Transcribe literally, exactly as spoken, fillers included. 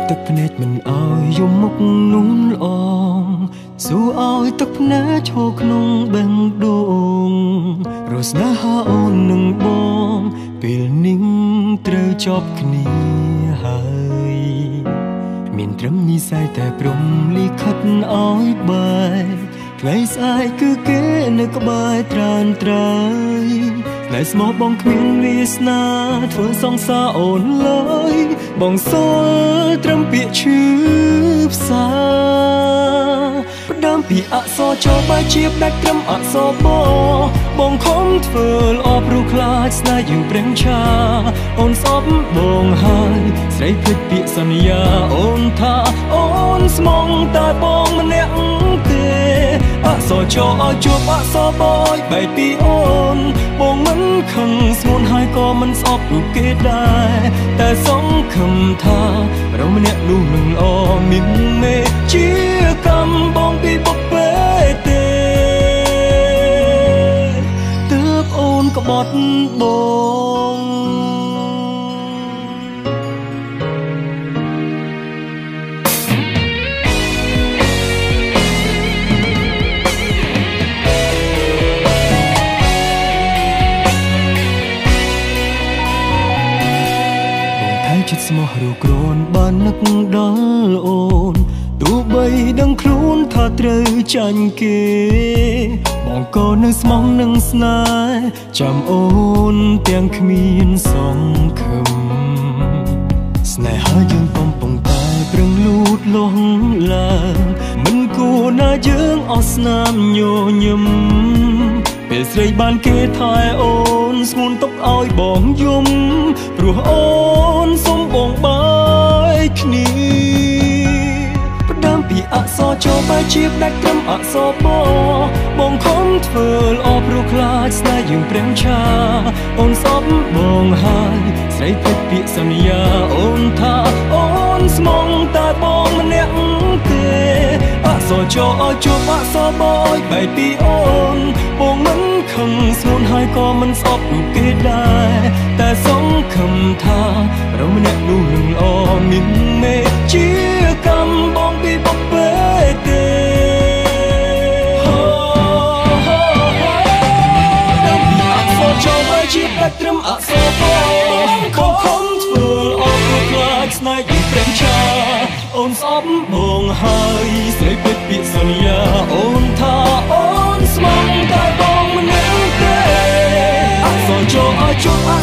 ទឹកភ្នែកមិនអោយយំមុខនួនអងសួរអោយទឹកភ្នែកឈរក្នុងបេះដូងរស់ស្នេហាអូននឹងបងពេលនេះត្រូវចប់គ្នាហើយមានត្រឹមនិស័យតែព្រំលិខិតអោយបែកថ្ងៃស្អែកគឺគេនៅក្បែរត្រានត្រើយតែស្មោះបងគ្មានវាសនាធ្វើសង្សារអូនឡើយបងសូលត្រឹមពាក្យឈឺផ្សាផ្ដើមពីអក្សរចបែកជាផ្ដាច់ត្រឹមអក្សរបបងខំធ្វើល្អព្រោះខ្លាចស្នេហ៍យើងប្រេងឆាអូនស្អប់បងហើយស្រីភ្លេចពាក្យសន្យាអូនថាអូនស្មងតែបងម្នាក់ទេអក្សរចឲ្យជួបអក្សរបយបែកពីអូនបងមិនខឹងស្ងួនហើយក៏មិនស្អប់រូបគេដែរតែសង្ឃឹមថាเราម្នាក់នោះនឹងល្អមានមេជាកម្មបងពីបបេទេទើបអូនក្បត់បងចិត្តស្មោះរូក្រូនបាននឹកដល់អូនទោះបីដឹងខ្លួនថាត្រូវចាញ់គេបងក៏នៅស្មោះនឹងស្នេហ៍ចាំអូនទាំងគ្មានសង្ឃឹមស្នេហាយើងកំពុងតែប្រឹងលូតលាស់ឡើងមិនគួរណាយើងអស់ស្នាមញញឹមពេលស្រីបានគេថែអូនស្ងួនទុកឲ្យបងយំព្រោះអូនសុំបងបាយគ្នាផ្ដើមពីអក្សរចបែកជាផ្ដាច់ត្រឹមអក្សរបបងខំធ្វើល្អព្រោះខ្លាចស្នេហ៍យើងប្រេងឆាអូនស្អប់បងហើយស្រីភ្លេចពាក្យសន្យាអូនថាអូនស្មងតែបងម្នាក់ទេអក្សរចឲ្យជួបអក្សរបយបែកពីអូនបងមិនខឹងស្ងួនហើយក៏មិនស្អប់រូបគេដែរតែសង្ឃឹមថាเราម្នាក់នោះនឹងល្អមានមេជាកម្មបងពីបបេទេជាដាច់ត្រឹមអក្សរបងខំខំធ្វើអស់ព្រោះខ្លាចស្នេហ៍យើងប្រេងឆាអូនស្អប់បងហើយស្រីពេចពាក្យសន្យាអូនថាអូនស្មងតែបងម្នាក់ទេអក្សរចូលឲ្យជួប